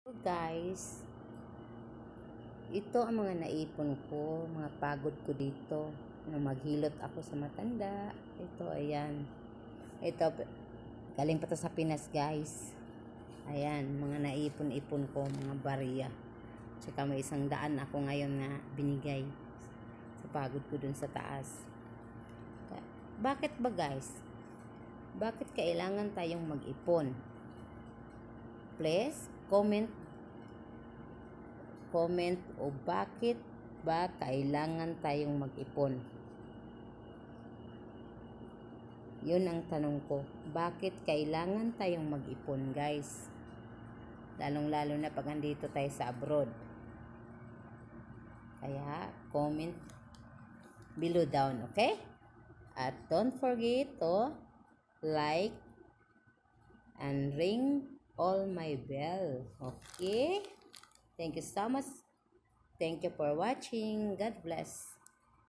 Guys, ito ang mga naipon ko, mga pagod ko dito na maghilot ako sa matanda. Ito, ayan. Ito, galing pa to sa Pinas, guys. Ayan, mga naipon-ipon ko, mga barya. Tsaka may 100 ako ngayon na binigay sa pagod ko dun sa taas. Bakit ba, guys? Bakit kailangan tayong mag-ipon? Please, comment o bakit ba kailangan tayong mag-ipon? Yun ang tanong ko. Bakit kailangan tayong mag-ipon, guys? Lalong-lalo na pag andito tayo sa abroad. Kaya, comment below down, okay? At don't forget to like and ring all my bell, okay? Thank you so much. Thank you for watching. God bless.